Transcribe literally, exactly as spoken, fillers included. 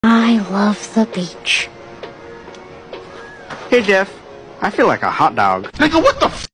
I love the beach. Hey, Jeff. I feel like a hot dog. Nigga, what the f-